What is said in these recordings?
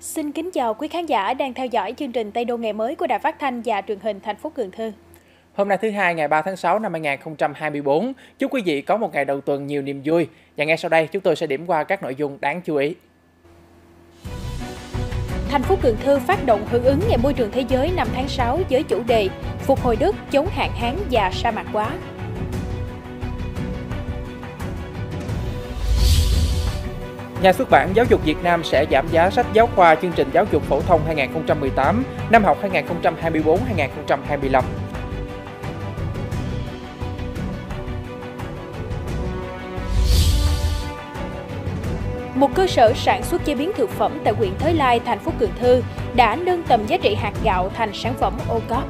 Xin kính chào quý khán giả đang theo dõi chương trình Tây Đô ngày mới của Đài Phát thanh và Truyền hình thành phố Cần Thơ. Hôm nay thứ Hai ngày 3 tháng 6 năm 2024, chúc quý vị có một ngày đầu tuần nhiều niềm vui. Và ngay sau đây chúng tôi sẽ điểm qua các nội dung đáng chú ý. Thành phố Cần Thơ phát động hưởng ứng Ngày Môi trường Thế giới năm tháng 6 với chủ đề Phục hồi đất, chống hạn hán và sa mạc hóa. Nhà xuất bản Giáo dục Việt Nam sẽ giảm giá sách giáo khoa chương trình giáo dục phổ thông 2018, năm học 2024-2025. Một cơ sở sản xuất chế biến thực phẩm tại huyện Thới Lai, thành phố Cần Thơ đã nâng tầm giá trị hạt gạo thành sản phẩm OCOP.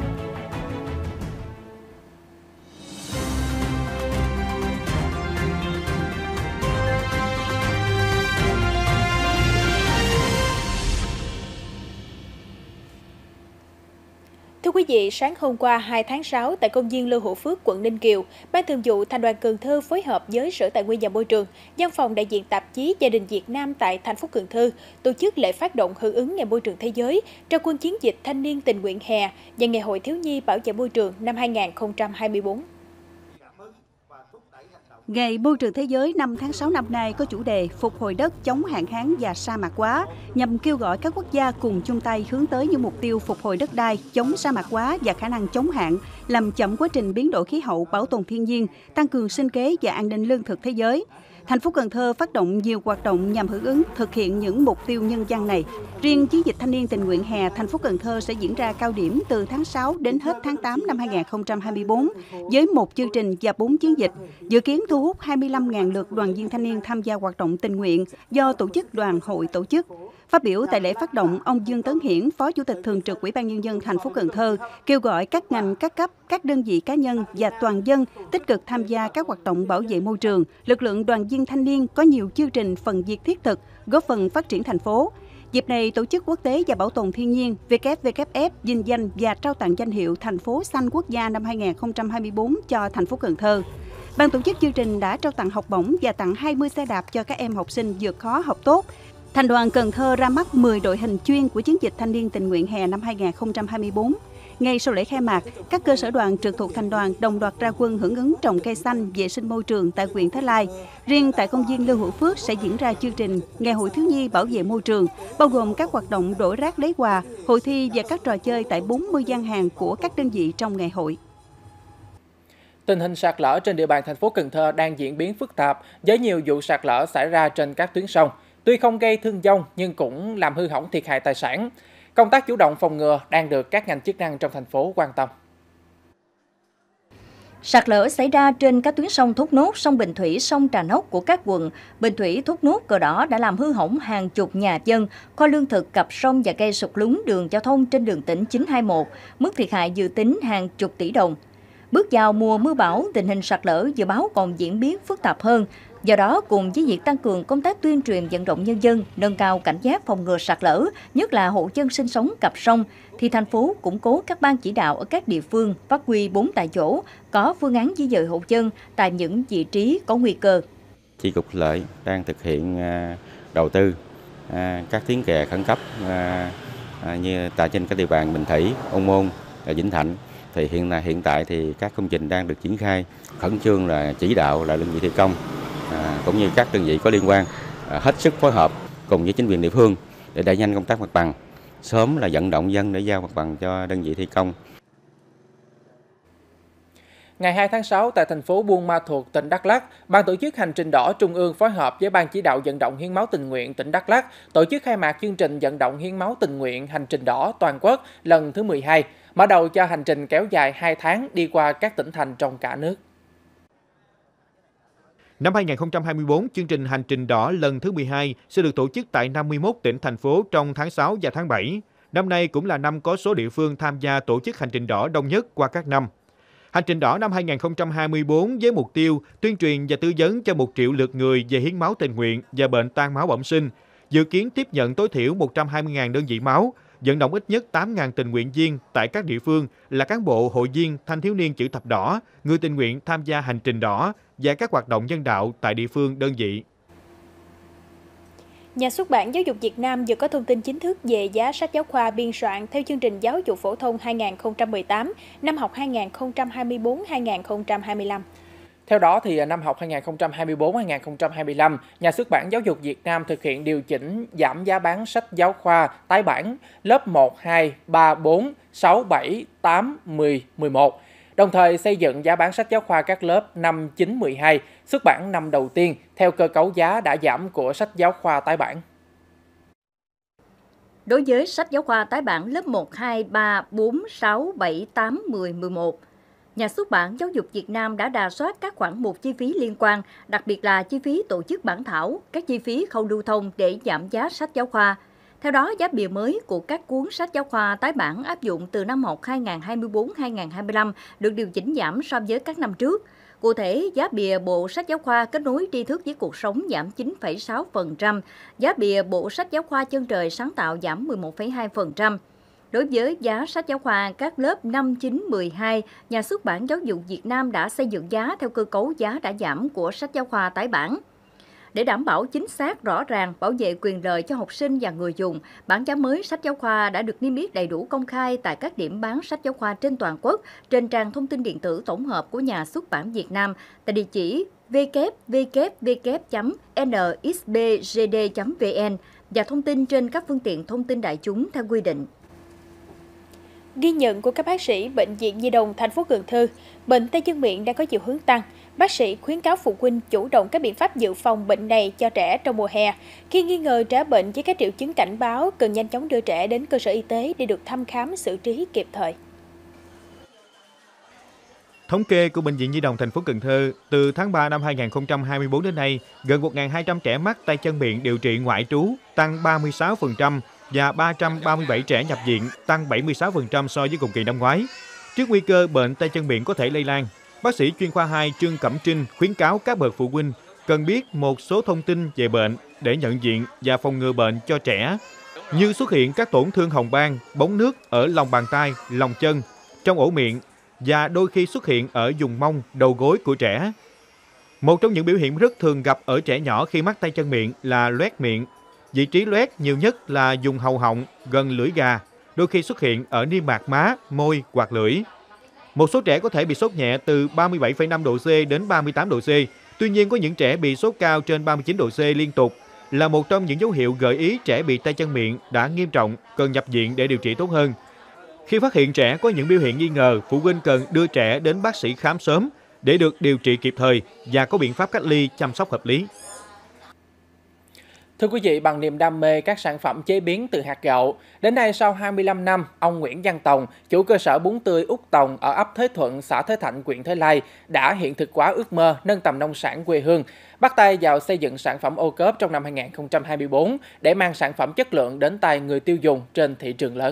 Thưa quý vị, sáng hôm qua 2 tháng 6 tại công viên Lưu Hữu Phước, quận Ninh Kiều, Ban Thường vụ Thành đoàn Cần Thơ phối hợp với Sở Tài nguyên và Môi trường, Văn phòng đại diện tạp chí Gia đình Việt Nam tại thành phố Cần Thơ tổ chức lễ phát động hưởng ứng Ngày Môi trường Thế giới, trao quân chiến dịch thanh niên tình nguyện hè và Ngày hội thiếu nhi bảo vệ môi trường năm 2024. Ngày Môi trường Thế giới 5 tháng 6 năm nay có chủ đề Phục hồi đất, chống hạn hán và sa mạc hóa, nhằm kêu gọi các quốc gia cùng chung tay hướng tới những mục tiêu phục hồi đất đai, chống sa mạc hóa và khả năng chống hạn, làm chậm quá trình biến đổi khí hậu, bảo tồn thiên nhiên, tăng cường sinh kế và an ninh lương thực thế giới. Thành phố Cần Thơ phát động nhiều hoạt động nhằm hưởng ứng thực hiện những mục tiêu nhân văn này. Riêng chiến dịch thanh niên tình nguyện hè, thành phố Cần Thơ sẽ diễn ra cao điểm từ tháng 6 đến hết tháng 8 năm 2024 với một chương trình và 4 chiến dịch, dự kiến thu hút 25.000 lượt đoàn viên thanh niên tham gia hoạt động tình nguyện do tổ chức đoàn hội tổ chức. Phát biểu tại lễ phát động, ông Dương Tấn Hiển, Phó Chủ tịch Thường trực Ủy ban Nhân dân thành phố Cần Thơ, kêu gọi các ngành, các cấp, các đơn vị cá nhân và toàn dân tích cực tham gia các hoạt động bảo vệ môi trường. Lực lượng đoàn viên thanh niên có nhiều chương trình phần việc thiết thực, góp phần phát triển thành phố. Dịp này, Tổ chức Quốc tế và Bảo tồn Thiên nhiên WWF vinh danh và trao tặng danh hiệu Thành phố xanh quốc gia năm 2024 cho thành phố Cần Thơ. Ban tổ chức chương trình đã trao tặng học bổng và tặng 20 xe đạp cho các em học sinh vượt khó học tốt. Thành đoàn Cần Thơ ra mắt 10 đội hình chuyên của chiến dịch thanh niên tình nguyện hè năm 2024. Ngay sau lễ khai mạc, các cơ sở đoàn trực thuộc thành đoàn đồng loạt ra quân hưởng ứng trồng cây xanh, vệ sinh môi trường tại huyện Thới Lai. Riêng tại công viên Lưu Hữu Phước sẽ diễn ra chương trình Ngày hội thiếu nhi bảo vệ môi trường, bao gồm các hoạt động đổ rác lấy quà, hội thi và các trò chơi tại 40 gian hàng của các đơn vị trong ngày hội. Tình hình sạt lở trên địa bàn thành phố Cần Thơ đang diễn biến phức tạp với nhiều vụ sạt lở xảy ra trên các tuyến sông. Tuy không gây thương vong nhưng cũng làm hư hỏng thiệt hại tài sản. Công tác chủ động phòng ngừa đang được các ngành chức năng trong thành phố quan tâm. Sạt lở xảy ra trên các tuyến sông Thốt Nốt, sông Bình Thủy, sông Trà Nóc của các quận Bình Thủy, Thốt Nốt, Cờ Đỏ đã làm hư hỏng hàng chục nhà dân, kho lương thực, cặp sông và gây sụt lún đường giao thông trên đường tỉnh 921, mức thiệt hại dự tính hàng chục tỷ đồng. Bước vào mùa mưa bão, tình hình sạt lở dự báo còn diễn biến phức tạp hơn. Do đó, cùng với việc tăng cường công tác tuyên truyền vận động nhân dân, nâng cao cảnh giác phòng ngừa sạt lở, nhất là hộ dân sinh sống cặp sông, thì thành phố củng cố các ban chỉ đạo ở các địa phương phát huy 4 tại chỗ, có phương án di dời hộ dân tại những vị trí có nguy cơ. Chi cục Thủy lợi đang thực hiện đầu tư các tuyến kè khẩn cấp như tại trên các địa bàn Bình Thủy, Ôn Môn, Vĩnh Thạnh. Thì hiện tại thì các công trình đang được triển khai khẩn trương là chỉ đạo là đơn vị thi công cũng như các đơn vị có liên quan hết sức phối hợp cùng với chính quyền địa phương để đẩy nhanh công tác mặt bằng, sớm là vận động dân để giao mặt bằng cho đơn vị thi công. Ngày 2 tháng 6 tại thành phố Buôn Ma Thuột, tỉnh Đắk Lắk, Ban tổ chức Hành trình đỏ Trung ương phối hợp với Ban chỉ đạo vận động hiến máu tình nguyện tỉnh Đắk Lắk tổ chức khai mạc chương trình vận động hiến máu tình nguyện Hành trình đỏ toàn quốc lần thứ 12, mở đầu cho hành trình kéo dài 2 tháng đi qua các tỉnh thành trong cả nước. Năm 2024, chương trình Hành trình đỏ lần thứ 12 sẽ được tổ chức tại 51 tỉnh, thành phố trong tháng 6 và tháng 7. Năm nay cũng là năm có số địa phương tham gia tổ chức Hành trình đỏ đông nhất qua các năm. Hành trình đỏ năm 2024 với mục tiêu tuyên truyền và tư vấn cho 1 triệu lượt người về hiến máu tình nguyện và bệnh tan máu bẩm sinh, dự kiến tiếp nhận tối thiểu 120.000 đơn vị máu, vận động ít nhất 8.000 tình nguyện viên tại các địa phương là cán bộ, hội viên, thanh thiếu niên chữ thập đỏ, người tình nguyện tham gia hành trình đỏ và các hoạt động nhân đạo tại địa phương đơn vị. Nhà xuất bản Giáo dục Việt Nam vừa có thông tin chính thức về giá sách giáo khoa biên soạn theo chương trình giáo dục phổ thông 2018, năm học 2024-2025. Theo đó, thì năm học 2024-2025, Nhà xuất bản Giáo dục Việt Nam thực hiện điều chỉnh giảm giá bán sách giáo khoa tái bản lớp 1, 2, 3, 4, 6, 7, 8, 10, 11. Đồng thời xây dựng giá bán sách giáo khoa các lớp 5, 9, 12, xuất bản năm đầu tiên theo cơ cấu giá đã giảm của sách giáo khoa tái bản. Đối với sách giáo khoa tái bản lớp 1, 2, 3, 4, 6, 7, 8, 10, 11, Nhà xuất bản Giáo dục Việt Nam đã rà soát các khoản mục chi phí liên quan, đặc biệt là chi phí tổ chức bản thảo, các chi phí khâu lưu thông để giảm giá sách giáo khoa. Theo đó, giá bìa mới của các cuốn sách giáo khoa tái bản áp dụng từ năm học 2024-2025 được điều chỉnh giảm so với các năm trước. Cụ thể, giá bìa bộ sách giáo khoa kết nối tri thức với cuộc sống giảm 9,6%, giá bìa bộ sách giáo khoa chân trời sáng tạo giảm 11,2%. Đối với giá sách giáo khoa các lớp 5, 9, 12, Nhà xuất bản Giáo dục Việt Nam đã xây dựng giá theo cơ cấu giá đã giảm của sách giáo khoa tái bản. Để đảm bảo chính xác, rõ ràng, bảo vệ quyền lợi cho học sinh và người dùng, bảng giá mới sách giáo khoa đã được niêm yết đầy đủ công khai tại các điểm bán sách giáo khoa trên toàn quốc trên trang thông tin điện tử tổng hợp của Nhà xuất bản Việt Nam tại địa chỉ www.nsbgd.vn và thông tin trên các phương tiện thông tin đại chúng theo quy định. Ghi nhận của các bác sĩ Bệnh viện Nhi đồng thành phố Cần Thơ, bệnh tay chân miệng đang có chiều hướng tăng. Bác sĩ khuyến cáo phụ huynh chủ động các biện pháp dự phòng bệnh này cho trẻ trong mùa hè. Khi nghi ngờ trẻ bệnh với các triệu chứng cảnh báo, cần nhanh chóng đưa trẻ đến cơ sở y tế để được thăm khám xử trí kịp thời. Thống kê của Bệnh viện Nhi đồng thành phố Cần Thơ, từ tháng 3 năm 2024 đến nay, gần 1.200 trẻ mắc tay chân miệng điều trị ngoại trú, tăng 36%, và 337 trẻ nhập viện, tăng 76% so với cùng kỳ năm ngoái. Trước nguy cơ bệnh tay chân miệng có thể lây lan, bác sĩ chuyên khoa 2 Trương Cẩm Trinh khuyến cáo các bậc phụ huynh cần biết một số thông tin về bệnh để nhận diện và phòng ngừa bệnh cho trẻ, như xuất hiện các tổn thương hồng ban, bóng nước ở lòng bàn tay, lòng chân, trong ổ miệng và đôi khi xuất hiện ở vùng mông, đầu gối của trẻ. Một trong những biểu hiện rất thường gặp ở trẻ nhỏ khi mắc tay chân miệng là loét miệng. Vị trí loét nhiều nhất là vùng hầu họng, gần lưỡi gà, đôi khi xuất hiện ở niêm mạc má, môi hoặc lưỡi. Một số trẻ có thể bị sốt nhẹ từ 37,5 độ C đến 38 độ C. Tuy nhiên, có những trẻ bị sốt cao trên 39 độ C liên tục là một trong những dấu hiệu gợi ý trẻ bị tay chân miệng đã nghiêm trọng, cần nhập viện để điều trị tốt hơn. Khi phát hiện trẻ có những biểu hiện nghi ngờ, phụ huynh cần đưa trẻ đến bác sĩ khám sớm để được điều trị kịp thời và có biện pháp cách ly, chăm sóc hợp lý. Thưa quý vị, bằng niềm đam mê các sản phẩm chế biến từ hạt gạo, đến nay sau 25 năm, ông Nguyễn Văn Tòng, chủ cơ sở bún tươi Út Tòng ở ấp Thới Thuận, xã Thới Thạnh, huyện Thới Lai, đã hiện thực hóa ước mơ nâng tầm nông sản quê hương, bắt tay vào xây dựng sản phẩm ô cốp trong năm 2024 để mang sản phẩm chất lượng đến tay người tiêu dùng trên thị trường lớn.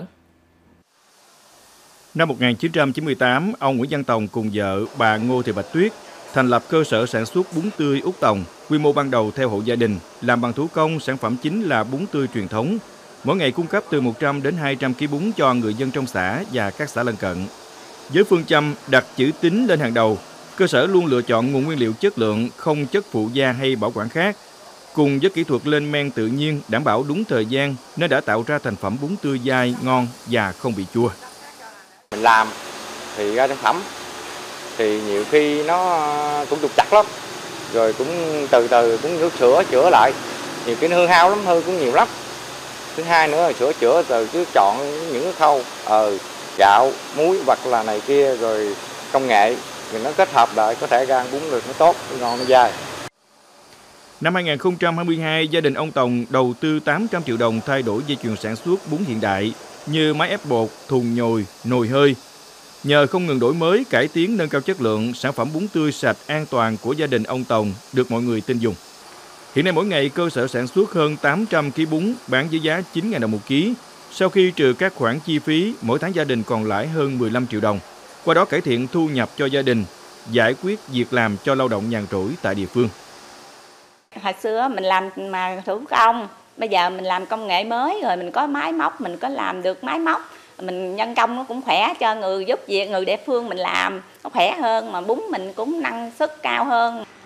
Năm 1998, ông Nguyễn Văn Tòng cùng vợ bà Ngô Thị Bạch Tuyết thành lập cơ sở sản xuất bún tươi Út Tòng. Quy mô ban đầu theo hộ gia đình, làm bằng thủ công, sản phẩm chính là bún tươi truyền thống. Mỗi ngày cung cấp từ 100 đến 200 kg bún cho người dân trong xã và các xã lân cận. Với phương châm đặt chữ tín lên hàng đầu, cơ sở luôn lựa chọn nguồn nguyên liệu chất lượng, không chất phụ gia hay bảo quản khác. Cùng với kỹ thuật lên men tự nhiên, đảm bảo đúng thời gian, nên đã tạo ra thành phẩm bún tươi dai, ngon và không bị chua. Mình làm thì ra sản phẩm thì nhiều khi nó cũng trục trặc lắm, rồi cũng từ từ cũng nước sữa chữa lại, nhiều cái hư hao lắm, hư cũng nhiều lắm. Thứ hai nữa là sửa chữa từ chứ chọn những cái khâu gạo, muối hoặc là này kia, rồi công nghệ thì nó kết hợp lại có thể ra bún được nó tốt, nó ngon, nó dai. Năm 2022, gia đình ông Tòng đầu tư 800 triệu đồng thay đổi dây chuyền sản xuất bún hiện đại như máy ép bột, thùng nhồi, nồi hơi. Nhờ không ngừng đổi mới, cải tiến, nâng cao chất lượng, sản phẩm bún tươi sạch, an toàn của gia đình ông Tòng được mọi người tin dùng. Hiện nay mỗi ngày cơ sở sản xuất hơn 800 kg bún bán với giá 9.000 đồng một ký. Sau khi trừ các khoản chi phí, mỗi tháng gia đình còn lãi hơn 15 triệu đồng. Qua đó cải thiện thu nhập cho gia đình, giải quyết việc làm cho lao động nhàn rỗi tại địa phương. Hồi xưa mình làm mà thủ công, bây giờ mình làm công nghệ mới rồi, mình có máy móc, mình có làm được máy móc, mình nhân công nó cũng khỏe cho người giúp việc, người địa phương mình làm nó khỏe hơn, mà bún mình cũng năng suất cao hơn.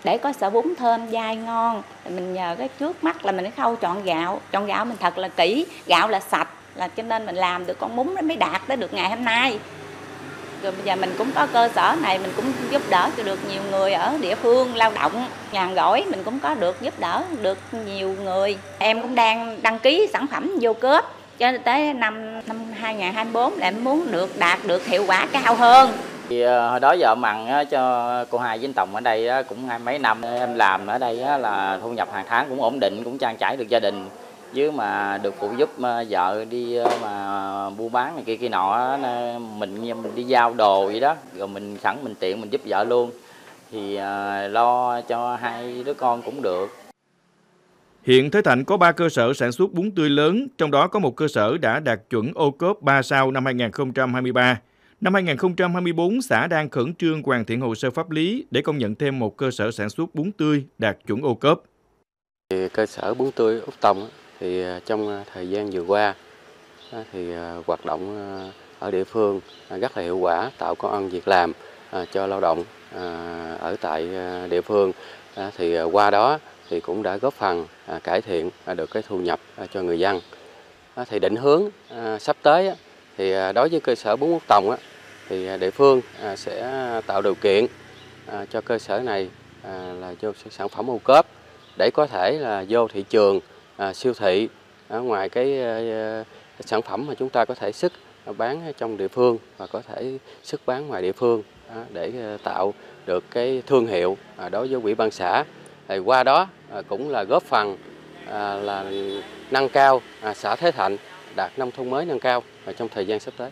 Để có sợi bún thơm dai ngon, mình nhờ cái trước mắt là mình cái khâu chọn gạo mình thật là kỹ, gạo là sạch, là cho nên mình làm được con bún nó mới đạt tới được ngày hôm nay. Rồi bây giờ mình cũng có cơ sở này, mình cũng giúp đỡ cho được nhiều người ở địa phương lao động, nhàn rỗi mình cũng có được giúp đỡ được nhiều người. Em cũng đang đăng ký sản phẩm vô cớp cho tới năm 2024 là em muốn đạt được hiệu quả cao hơn. Thì hồi đó giờ mặn cho cô Hai với Tòng ở đây cũng mấy năm em làm ở đây là thu nhập hàng tháng cũng ổn định, cũng trang trải được gia đình, chứ mà được phụ giúp vợ đi mà buôn bán này kia nọ, mình đi giao đồ vậy đó, rồi mình tiện mình giúp vợ luôn, thì lo cho hai đứa con cũng được. Hiện Thới Thạnh có 3 cơ sở sản xuất bún tươi lớn, trong đó có một cơ sở đã đạt chuẩn ô cốp 3 sao năm 2023. Năm 2024, xã đang khẩn trương hoàn thiện hồ sơ pháp lý để công nhận thêm một cơ sở sản xuất bún tươi đạt chuẩn ô cốp. Cơ sở bún tươi Úc Tông thì trong thời gian vừa qua thì hoạt động ở địa phương rất là hiệu quả, tạo công ăn việc làm cho lao động ở tại địa phương, thì qua đó thì cũng đã góp phần cải thiện được cái thu nhập cho người dân. Thì định hướng sắp tới thì đối với cơ sở bún Úc Tông thì địa phương sẽ tạo điều kiện cho cơ sở này là vô sản phẩm ô cốp để có thể là vô thị trường siêu thị, ngoài cái sản phẩm mà chúng ta có thể xuất bán trong địa phương và có thể xuất bán ngoài địa phương để tạo được cái thương hiệu đối với Ủy ban xã. Thì qua đó cũng là góp phần là nâng cao xã Thới Thạnh đạt nông thôn mới nâng cao trong thời gian sắp tới.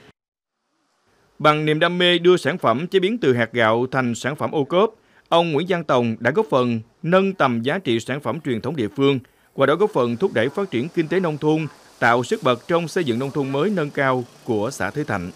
Bằng niềm đam mê đưa sản phẩm chế biến từ hạt gạo thành sản phẩm ô cốp, ông Nguyễn Văn Tòng đã góp phần nâng tầm giá trị sản phẩm truyền thống địa phương, qua đó góp phần thúc đẩy phát triển kinh tế nông thôn, tạo sức bật trong xây dựng nông thôn mới nâng cao của xã Thới Thạnh.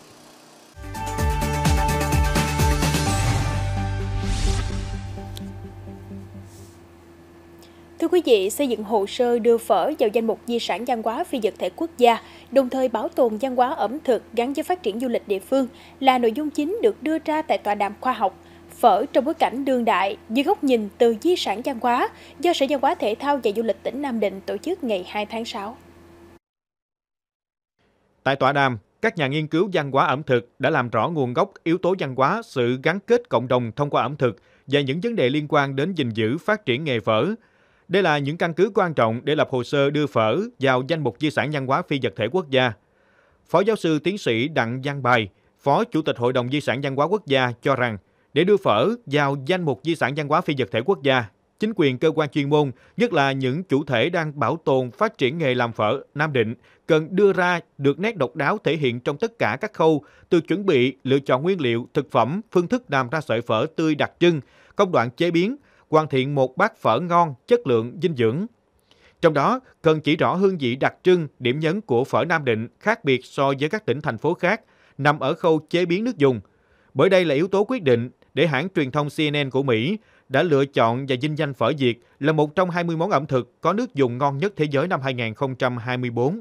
Thưa quý vị, xây dựng hồ sơ đưa phở vào danh mục di sản văn hóa phi vật thể quốc gia, đồng thời bảo tồn văn hóa ẩm thực gắn với phát triển du lịch địa phương là nội dung chính được đưa ra tại tọa đàm khoa học Phở trong bối cảnh đương đại dưới góc nhìn từ di sản văn hóa do Sở Văn hóa Thể thao và Du lịch tỉnh Nam Định tổ chức ngày 2 tháng 6. Tại tọa đàm, các nhà nghiên cứu văn hóa ẩm thực đã làm rõ nguồn gốc, yếu tố văn hóa, sự gắn kết cộng đồng thông qua ẩm thực và những vấn đề liên quan đến gìn giữ phát triển nghề phở. Đây là những căn cứ quan trọng để lập hồ sơ đưa phở vào danh mục di sản văn hóa phi vật thể quốc gia. Phó giáo sư tiến sĩ Đặng Văn Bài, Phó Chủ tịch Hội đồng Di sản Văn hóa Quốc gia cho rằng, để đưa phở vào danh mục di sản văn hóa phi vật thể quốc gia, chính quyền cơ quan chuyên môn, nhất là những chủ thể đang bảo tồn phát triển nghề làm phở Nam Định, cần đưa ra được nét độc đáo thể hiện trong tất cả các khâu, từ chuẩn bị, lựa chọn nguyên liệu, thực phẩm, phương thức làm ra sợi phở tươi đặc trưng, công đoạn chế biến, hoàn thiện một bát phở ngon, chất lượng, dinh dưỡng. Trong đó, cần chỉ rõ hương vị đặc trưng, điểm nhấn của phở Nam Định khác biệt so với các tỉnh, thành phố khác, nằm ở khâu chế biến nước dùng. Bởi đây là yếu tố quyết định để hãng truyền thông CNN của Mỹ đã lựa chọn và vinh danh phở Việt là một trong 20 món ẩm thực có nước dùng ngon nhất thế giới năm 2024.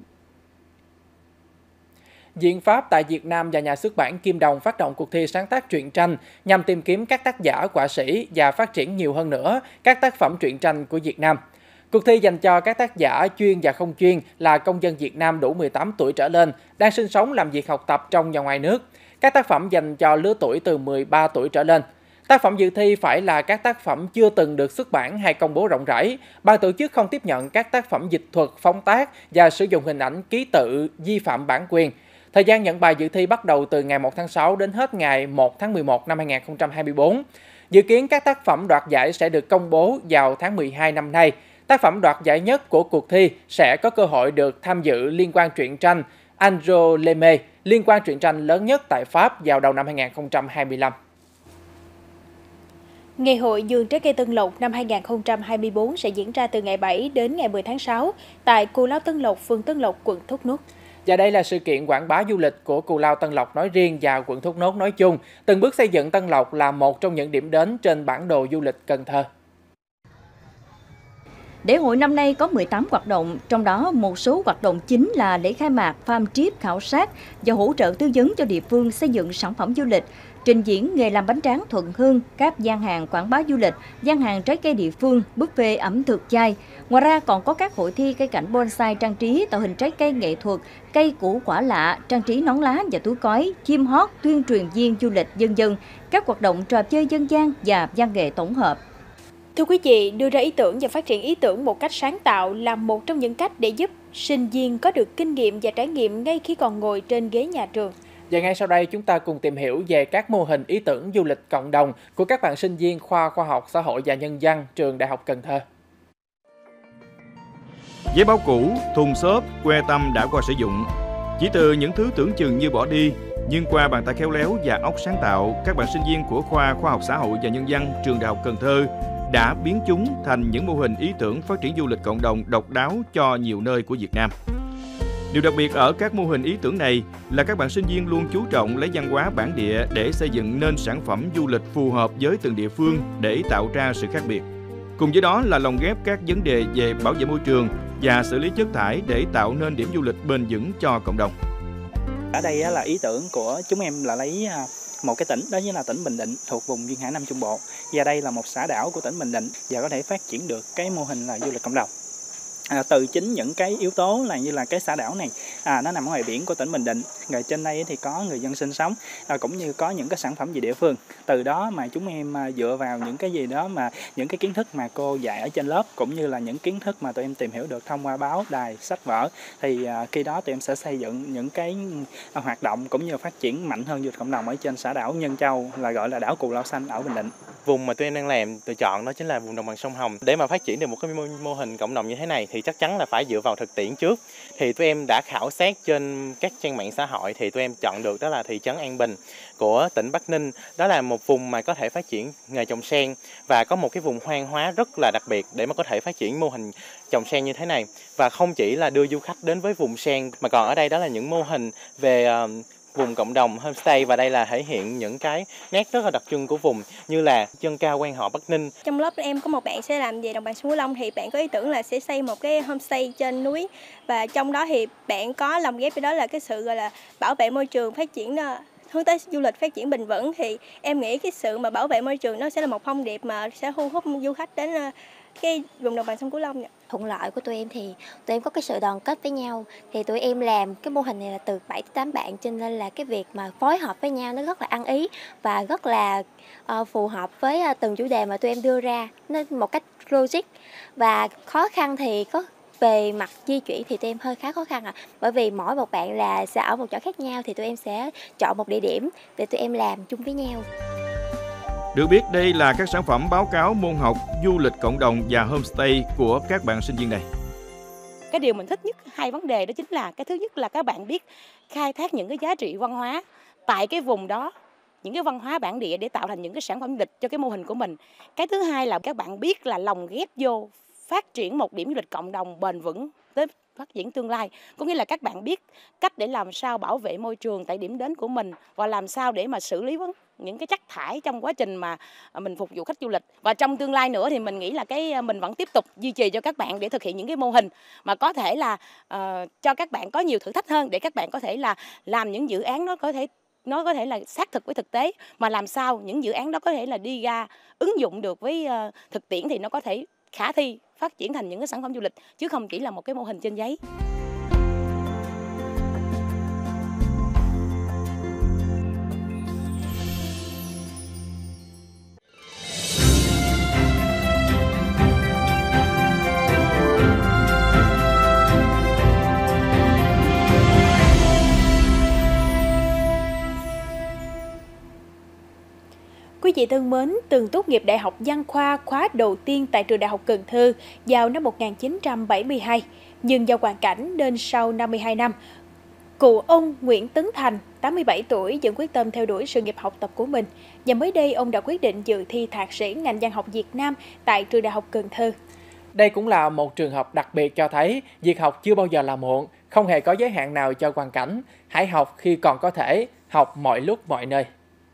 Viện Pháp tại Việt Nam và nhà xuất bản Kim Đồng phát động cuộc thi sáng tác truyện tranh nhằm tìm kiếm các tác giả, họa sĩ và phát triển nhiều hơn nữa các tác phẩm truyện tranh của Việt Nam. Cuộc thi dành cho các tác giả chuyên và không chuyên là công dân Việt Nam đủ 18 tuổi trở lên, đang sinh sống, làm việc, học tập trong và ngoài nước. Các tác phẩm dành cho lứa tuổi từ 13 tuổi trở lên. Tác phẩm dự thi phải là các tác phẩm chưa từng được xuất bản hay công bố rộng rãi. Ban tổ chức không tiếp nhận các tác phẩm dịch thuật, phóng tác và sử dụng hình ảnh ký tự vi phạm bản quyền. Thời gian nhận bài dự thi bắt đầu từ ngày 1 tháng 6 đến hết ngày 1 tháng 11 năm 2024. Dự kiến các tác phẩm đoạt giải sẽ được công bố vào tháng 12 năm nay. Tác phẩm đoạt giải nhất của cuộc thi sẽ có cơ hội được tham dự liên hoan truyện tranh Angoulême, liên hoan truyện tranh lớn nhất tại Pháp vào đầu năm 2025. Ngày hội vườn trái cây Tân Lộc năm 2024 sẽ diễn ra từ ngày 7 đến ngày 10 tháng 6 tại Cù Lao Tân Lộc, phường Tân Lộc, quận Thốt Nốt. Và đây là sự kiện quảng bá du lịch của Cù Lao Tân Lộc nói riêng và quận Thốt Nốt nói chung, từng bước xây dựng Tân Lộc là một trong những điểm đến trên bản đồ du lịch Cần Thơ. Lễ hội năm nay có 18 hoạt động, trong đó một số hoạt động chính là lễ khai mạc farm trip khảo sát và hỗ trợ tư vấn cho địa phương xây dựng sản phẩm du lịch, trình diễn nghề làm bánh tráng Thuận Hương, các gian hàng quảng bá du lịch, gian hàng trái cây địa phương, buffet ẩm thực chay. Ngoài ra còn có các hội thi cây cảnh bonsai trang trí, tạo hình trái cây nghệ thuật, cây củ quả lạ, trang trí nón lá và túi cói, chim hót, tuyên truyền viên du lịch dân dân, các hoạt động trò chơi dân gian và văn nghệ tổng hợp. Thưa quý vị, đưa ra ý tưởng và phát triển ý tưởng một cách sáng tạo là một trong những cách để giúp sinh viên có được kinh nghiệm và trải nghiệm ngay khi còn ngồi trên ghế nhà trường. Và ngay sau đây chúng ta cùng tìm hiểu về các mô hình ý tưởng du lịch cộng đồng của các bạn sinh viên khoa Khoa học Xã hội và Nhân văn trường Đại học Cần Thơ. Giấy báo cũ, thùng xốp, que tăm đã qua sử dụng. Chỉ từ những thứ tưởng chừng như bỏ đi, nhưng qua bàn tay khéo léo và óc sáng tạo, các bạn sinh viên của khoa Khoa học Xã hội và Nhân văn trường Đại học Cần Thơ đã biến chúng thành những mô hình ý tưởng phát triển du lịch cộng đồng độc đáo cho nhiều nơi của Việt Nam. Điều đặc biệt ở các mô hình ý tưởng này là các bạn sinh viên luôn chú trọng lấy văn hóa bản địa để xây dựng nên sản phẩm du lịch phù hợp với từng địa phương để tạo ra sự khác biệt. Cùng với đó là lồng ghép các vấn đề về bảo vệ môi trường và xử lý chất thải để tạo nên điểm du lịch bền vững cho cộng đồng. Ở đây là ý tưởng của chúng em là lấy một cái tỉnh, đó chính là tỉnh Bình Định thuộc vùng duyên hải Nam Trung Bộ. Và đây là một xã đảo của tỉnh Bình Định và có thể phát triển được cái mô hình là du lịch cộng đồng. Từ chính những cái yếu tố là như là cái xã đảo này nó nằm ở ngoài biển của tỉnh Bình Định, rồi trên đây thì có người dân sinh sống, cũng như có những cái sản phẩm về địa phương. Từ đó mà chúng em dựa vào những cái gì đó mà những cái kiến thức mà cô dạy ở trên lớp, cũng như là những kiến thức mà tụi em tìm hiểu được thông qua báo, đài, sách vở, thì khi đó tụi em sẽ xây dựng những cái hoạt động cũng như phát triển mạnh hơn du lịch cộng đồng ở trên xã đảo Nhân Châu, là gọi là đảo Cù Lao Xanh ở Bình Định. Vùng mà tụi em đang làm lựa chọn đó chính là vùng đồng bằng sông Hồng. Để mà phát triển được một cái mô hình cộng đồng như thế này thì chắc chắn là phải dựa vào thực tiễn trước. Thì tụi em đã khảo sát trên các trang mạng xã hội thì tụi em chọn được đó là thị trấn An Bình của tỉnh Bắc Ninh. Đó là một vùng mà có thể phát triển nghề trồng sen và có một cái vùng hoang hóa rất là đặc biệt để mà có thể phát triển mô hình trồng sen như thế này. Và không chỉ là đưa du khách đến với vùng sen mà còn ở đây đó là những mô hình về vùng cộng đồng homestay, và đây là thể hiện những cái nét rất là đặc trưng của vùng như là dân ca quan họ Bắc Ninh. Trong lớp em có một bạn sẽ làm về đồng bằng sông Cửu Long, thì bạn có ý tưởng là sẽ xây một cái homestay trên núi, và trong đó thì bạn có lồng ghép với đó là cái sự gọi là bảo vệ môi trường, phát triển hướng tới du lịch phát triển bền vững. Thì em nghĩ cái sự mà bảo vệ môi trường nó sẽ là một thông điệp mà sẽ thu hút du khách đến cái vùng đồng bằng sông Cửu Long này. Thuận lợi của tụi em thì tụi em có cái sự đoàn kết với nhau, thì tụi em làm cái mô hình này là từ 7 tới 8 bạn, cho nên là cái việc mà phối hợp với nhau nó rất là ăn ý và rất là phù hợp với từng chủ đề mà tụi em đưa ra, nó một cách logic. Và khó khăn thì có về mặt di chuyển thì tụi em hơi khá khó khăn bởi vì mỗi một bạn là sẽ ở một chỗ khác nhau, thì tụi em sẽ chọn một địa điểm để tụi em làm chung với nhau. Được biết đây là các sản phẩm báo cáo môn học du lịch cộng đồng và homestay của các bạn sinh viên này. Cái điều mình thích nhất hai vấn đề đó chính là cái thứ nhất là các bạn biết khai thác những cái giá trị văn hóa tại cái vùng đó, những cái văn hóa bản địa để tạo thành những cái sản phẩm du lịch cho cái mô hình của mình. Cái thứ hai là các bạn biết là lồng ghép vô phát triển một điểm du lịch cộng đồng bền vững tới phát triển tương lai. Có nghĩa là các bạn biết cách để làm sao bảo vệ môi trường tại điểm đến của mình và làm sao để mà xử lý những cái chất thải trong quá trình mà mình phục vụ khách du lịch. Và trong tương lai nữa thì mình nghĩ là mình vẫn tiếp tục duy trì cho các bạn để thực hiện những cái mô hình mà có thể là cho các bạn có nhiều thử thách hơn, để các bạn có thể là làm những dự án nó có thể là xác thực với thực tế, mà làm sao những dự án đó có thể là đi ra ứng dụng được với thực tiễn, thì nó có thể khả thi phát triển thành những cái sản phẩm du lịch chứ không chỉ là một cái mô hình trên giấy. Quý vị thân mến, từng tốt nghiệp Đại học Văn khoa khóa đầu tiên tại trường Đại học Cần Thơ vào năm 1972, nhưng do hoàn cảnh nên sau 52 năm, cụ ông Nguyễn Tấn Thành, 87 tuổi, vẫn quyết tâm theo đuổi sự nghiệp học tập của mình. Và mới đây, ông đã quyết định dự thi thạc sĩ ngành văn học Việt Nam tại trường Đại học Cần Thơ. Đây cũng là một trường hợp đặc biệt cho thấy việc học chưa bao giờ là muộn, không hề có giới hạn nào cho hoàn cảnh. Hãy học khi còn có thể, học mọi lúc mọi nơi.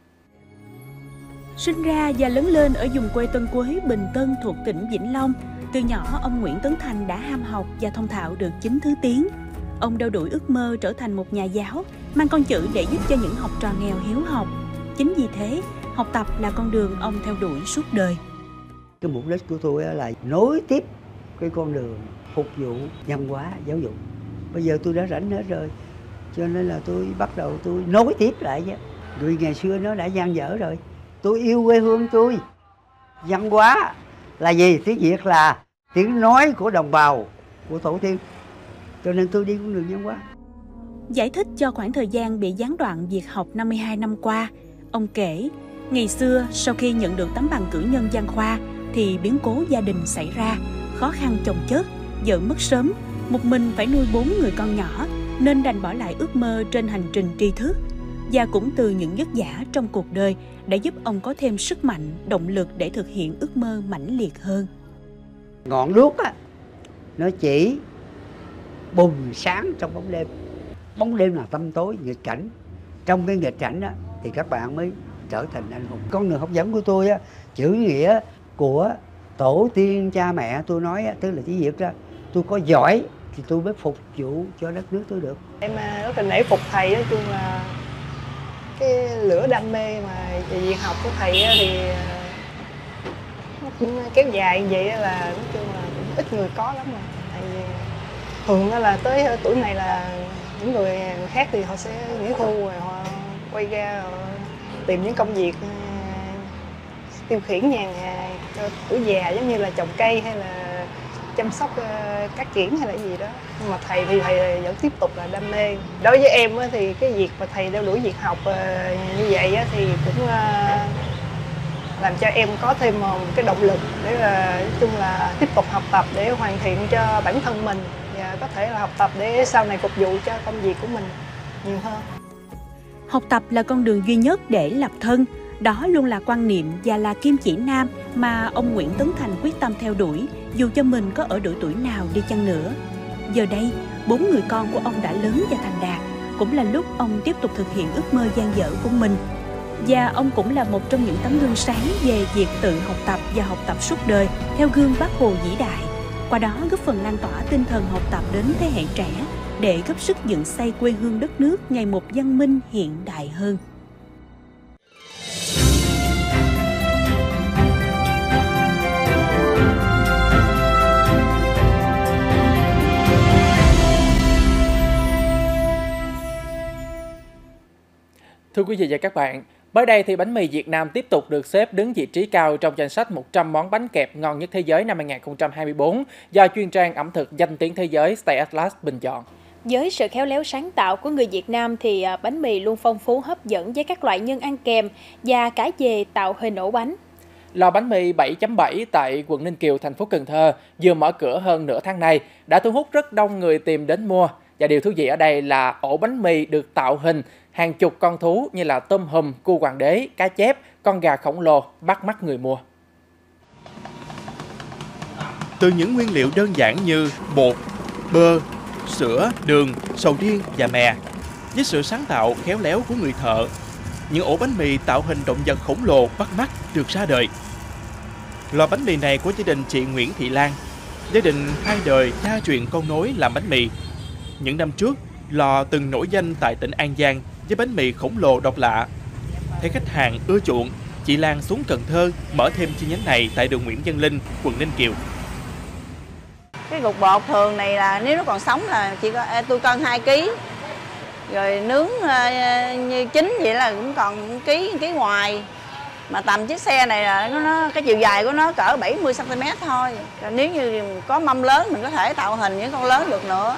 Sinh ra và lớn lên ở vùng quê Tân Quế, Bình Tân thuộc tỉnh Vĩnh Long, từ nhỏ ông Nguyễn Tấn Thành đã ham học và thông thạo được 9 thứ tiếng. Ông đeo đuổi ước mơ trở thành một nhà giáo, mang con chữ để giúp cho những học trò nghèo hiếu học. Chính vì thế, học tập là con đường ông theo đuổi suốt đời. Cái mục đích của tôi là nối tiếp cái con đường phục vụ văn hóa giáo dục. Bây giờ tôi đã rảnh hết rồi, cho nên là tôi bắt đầu tôi nối tiếp lại chứ. Vì ngày xưa nó đã dang dở rồi. Tôi yêu quê hương tôi. Văn hóa là gì? Tiếng Việt là tiếng nói của đồng bào, của tổ tiên. Cho nên tôi đi con đường văn hóa. Giải thích cho khoảng thời gian bị gián đoạn việc học 52 năm qua, ông kể, ngày xưa sau khi nhận được tấm bằng cử nhân văn khoa thì biến cố gia đình xảy ra, khó khăn chồng chất, vợ mất sớm, một mình phải nuôi 4 người con nhỏ nên đành bỏ lại ước mơ trên hành trình tri thức. Và cũng từ những vất vả trong cuộc đời đã giúp ông có thêm sức mạnh, động lực để thực hiện ước mơ mãnh liệt hơn. Ngọn đuốc á, nó chỉ bùng sáng trong bóng đêm. Bóng đêm là tăm tối, nghịch cảnh. Trong cái nghịch cảnh á, thì các bạn mới trở thành anh hùng. Con đường học vấn của tôi á, chữ nghĩa của tổ tiên cha mẹ tôi nói á, tức là chữ Việt đó, tôi có giỏi thì tôi mới phục vụ cho đất nước tôi được. Em rất là nể phục thầy, nói chung là cái lửa đam mê mà về việc học của thầy á, thì nó cũng kéo dài như vậy là nói chung là cũng ít người có lắm mà. Tại vì thường là tới tuổi này là những người khác thì họ sẽ nghỉ hưu rồi họ quay ra họ tìm những công việc tiêu khiển nhàn hà cho tuổi già, giống như là trồng cây hay là chăm sóc các kiển hay là gì đó. Nhưng mà thầy thì thầy vẫn tiếp tục là đam mê. Đối với em thì cái việc mà thầy theo đuổi việc học như vậy thì cũng làm cho em có thêm một cái động lực để nói chung là tiếp tục học tập để hoàn thiện cho bản thân mình và có thể là học tập để sau này phục vụ cho công việc của mình nhiều hơn. Học tập là con đường duy nhất để lập thân. Đó luôn là quan niệm và là kim chỉ nam mà ông Nguyễn Tấn Thành quyết tâm theo đuổi, dù cho mình có ở độ tuổi nào đi chăng nữa. Giờ đây, 4 người con của ông đã lớn và thành đạt, cũng là lúc ông tiếp tục thực hiện ước mơ dang dở của mình. Và ông cũng là một trong những tấm gương sáng về việc tự học tập và học tập suốt đời theo gương Bác Hồ vĩ đại. Qua đó góp phần lan tỏa tinh thần học tập đến thế hệ trẻ để góp sức dựng xây quê hương đất nước ngày một văn minh hiện đại hơn. Thưa quý vị và các bạn, mới đây thì bánh mì Việt Nam tiếp tục được xếp đứng vị trí cao trong danh sách 100 món bánh kẹp ngon nhất thế giới năm 2024 do chuyên trang ẩm thực danh tiếng thế giới Stay Atlas bình chọn. Với sự khéo léo sáng tạo của người Việt Nam thì bánh mì luôn phong phú hấp dẫn với các loại nhân ăn kèm và cả về tạo hình ổ bánh. Lò bánh mì 7.7 tại quận Ninh Kiều, thành phố Cần Thơ vừa mở cửa hơn nửa tháng nay đã thu hút rất đông người tìm đến mua. Và điều thú vị ở đây là ổ bánh mì được tạo hình hàng chục con thú như là tôm hùm, cua hoàng đế, cá chép, con gà khổng lồ bắt mắt người mua. Từ những nguyên liệu đơn giản như bột, bơ, sữa, đường, sầu riêng và mè, với sự sáng tạo khéo léo của người thợ, những ổ bánh mì tạo hình động vật khổng lồ bắt mắt được ra đời. Lò bánh mì này của gia đình chị Nguyễn Thị Lan, gia đình 2 đời cha truyền con nối làm bánh mì. Những năm trước, lò từng nổi danh tại tỉnh An Giang với bánh mì khổng lồ độc lạ. Thấy khách hàng ưa chuộng, chị Lan xuống Cần Thơ mở thêm chi nhánh này tại đường Nguyễn Văn Linh, quận Ninh Kiều. Cái cục bột thường này là nếu nó còn sống là tôi cân 2 kg. Rồi nướng như chín vậy là cũng còn 1 kg ngoài. Mà tầm chiếc xe này là cái chiều dài của nó cỡ 70 cm thôi. Rồi nếu như có mâm lớn mình có thể tạo hình những con lớn được nữa.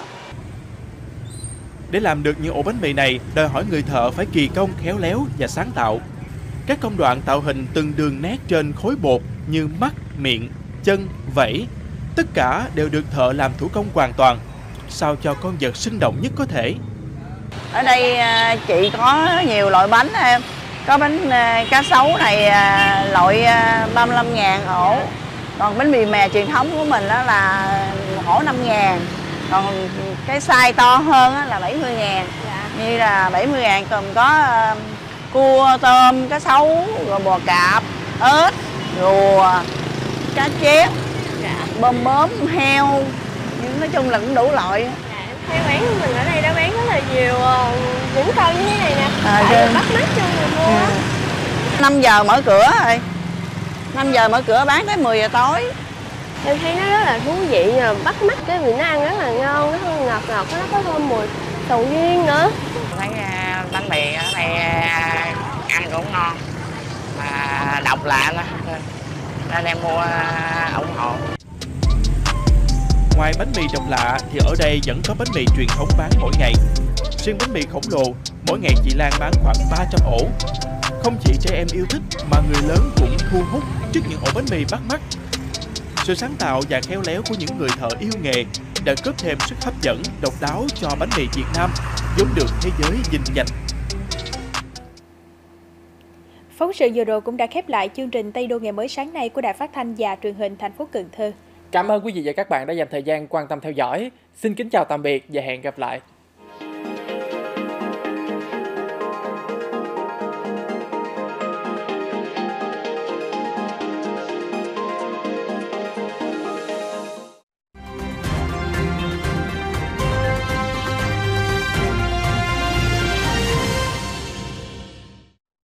Để làm được những ổ bánh mì này, đòi hỏi người thợ phải kỳ công khéo léo và sáng tạo. Các công đoạn tạo hình từng đường nét trên khối bột như mắt, miệng, chân, vảy, tất cả đều được thợ làm thủ công hoàn toàn, sao cho con vật sinh động nhất có thể. Ở đây chị có nhiều loại bánh em. Có bánh cá sấu này loại 35.000 ổ. Còn bánh mì mè truyền thống của mình đó là ổ 5.000. Còn cái size to hơn là 70.000. Như là 70.000 gồm có cua, tôm, cá sấu, rồi bò cạp, ớt, rùa, cá chép, bơm bướm, heo. Nhưng nói chung là cũng đủ loại. Thấy bán của mình ở đây đã bán rất là nhiều những con như thế này nè, tại bắt mắt cho người mua. 5 giờ mở cửa rồi. 5 giờ mở cửa bán tới 10 giờ tối. Em thấy nó rất là thú vị, bắt mắt, cái vị nó ăn rất là ngon, nó ngọt ngọt, nó có thơm mùi sầu riêng nữa. Thấy bánh mì ở đây ăn cũng ngon, mà độc lạ nữa, nên em mua ủng hộ. Ngoài bánh mì độc lạ thì ở đây vẫn có bánh mì truyền thống bán mỗi ngày. Riêng bánh mì khổng lồ, mỗi ngày chị Lan bán khoảng 300 ổ. Không chỉ trẻ em yêu thích mà người lớn cũng thu hút trước những ổ bánh mì bắt mắt. Sự sáng tạo và khéo léo của những người thợ yêu nghề đã góp thêm sức hấp dẫn, độc đáo cho bánh mì Việt Nam, vốn được thế giới vinh danh. Phóng sự vừa rồi cũng đã khép lại chương trình Tây Đô Ngày Mới sáng nay của Đài Phát thanh và Truyền hình thành phố Cần Thơ. Cảm ơn quý vị và các bạn đã dành thời gian quan tâm theo dõi. Xin kính chào tạm biệt và hẹn gặp lại.